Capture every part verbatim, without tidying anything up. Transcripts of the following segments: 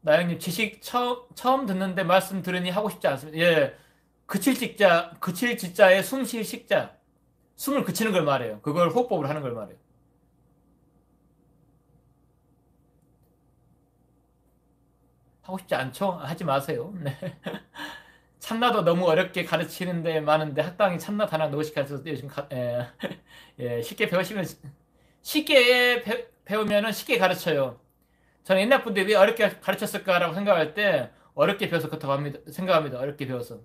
나영님, 지식 처음, 처음 듣는데 말씀 들으니 하고 싶지 않습니다. 예. 그칠 직자, 그칠 직자에 숨쉴 식자. 숨을 그치는 걸 말해요. 그걸 호흡법을 하는 걸 말해요. 하고 싶지 않죠? 하지 마세요. 네. 참나도 너무 어렵게 가르치는데 많은데 학당이 참나 단학 너무 쉽게 가르쳐서 요즘 가, 예, 예, 쉽게 배우시면 쉽게 배, 배우면은 쉽게 가르쳐요. 저는 옛날 분들이 왜 어렵게 가르쳤을까라고 생각할 때 어렵게 배워서 그렇다고 합니다. 생각합니다. 어렵게 배워서.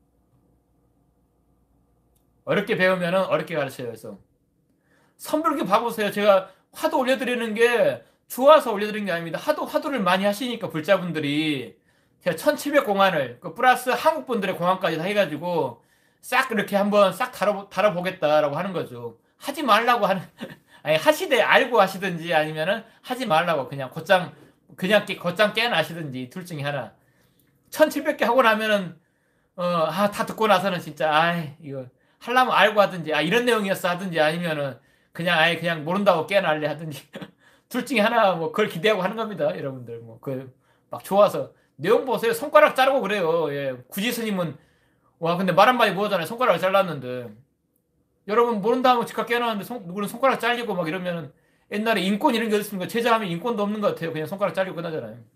어렵게 배우면은 어렵게 가르쳐요. 그래서 선불교 봐보세요. 제가 화두 올려드리는 게 좋아서 올려드리는 게 아닙니다. 하도 화두를 많이 하시니까 불자분들이 제가 천칠백 공안을 그 플러스 한국 분들의 공안까지 다 해가지고 싹 이렇게 한번 싹 다뤄, 다뤄보겠다라고 하는 거죠. 하지 말라고 하는 아니 하시되 알고 하시든지 아니면은 하지 말라고 그냥 곧장 그냥 깨, 곧장 깨어나시든지 둘 중에 하나. 천칠백 개 하고 나면은 어, 아, 다 듣고 나서는 진짜, 아이, 이거, 하려면 알고 하든지, 아, 이런 내용이었어 하든지, 아니면은, 그냥, 아예 그냥 모른다고 깨어날래 하든지. 둘 중에 하나, 뭐, 그걸 기대하고 하는 겁니다, 여러분들. 뭐, 그, 막 좋아서. 내용 보세요. 손가락 자르고 그래요. 예. 구지 스님은, 와, 근데 말 한마디 못하잖아요. 손가락을 잘랐는데. 여러분, 모른다 하면 즉각 깨어나는데, 손, 누구는 손가락 잘리고 막 이러면은, 옛날에 인권 이런 게 있으니까 제자하면 인권도 없는 것 같아요. 그냥 손가락 잘리고 끝나잖아요.